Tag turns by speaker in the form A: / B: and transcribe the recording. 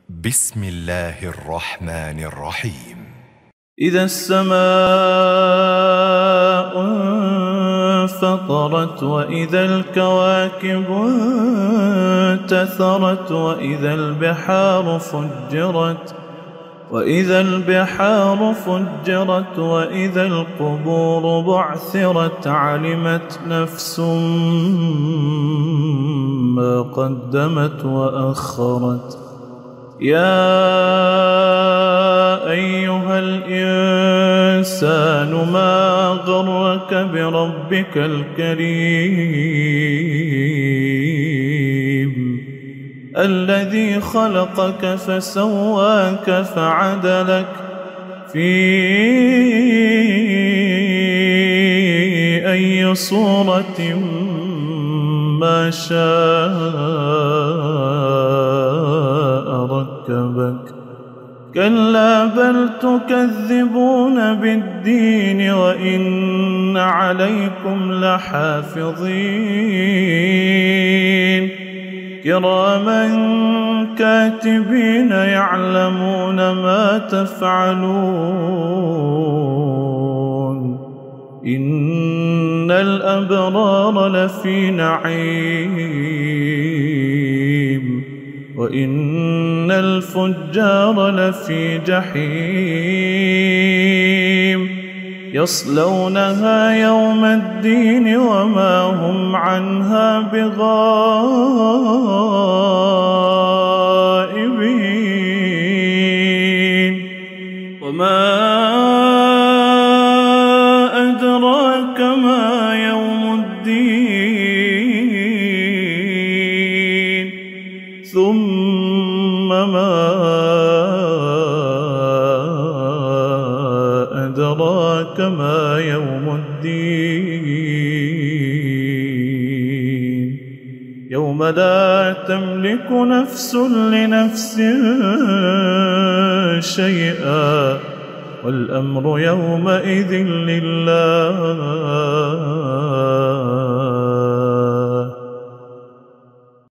A: بسم الله الرحمن الرحيم.
B: إذا السماء انفطرت وإذا الكواكب انتثرت وإذا البحار فجرت وإذا القبور بعثرت علمت نفس ما قدمت وأخرت. يا أيها الإنسان ما غرك بربك الكريم الذي خلقك فسواك فعدلك في أي صورة ما شاء ركبك. كلا بل تكذبون بالدين وإن عليكم لحافظين كراما كاتبين يعلمون ما تفعلون. إن الأبرار لفي نعيم وإن الفجار لفي جحيم يصلونها يوم الدين وما هم عنها بغائبين. وما أدراك ما يوم الدين ثم ما أدراك ما يوم الدين يوم لا تملك نفس لنفس شيئا والأمر يومئذ لله.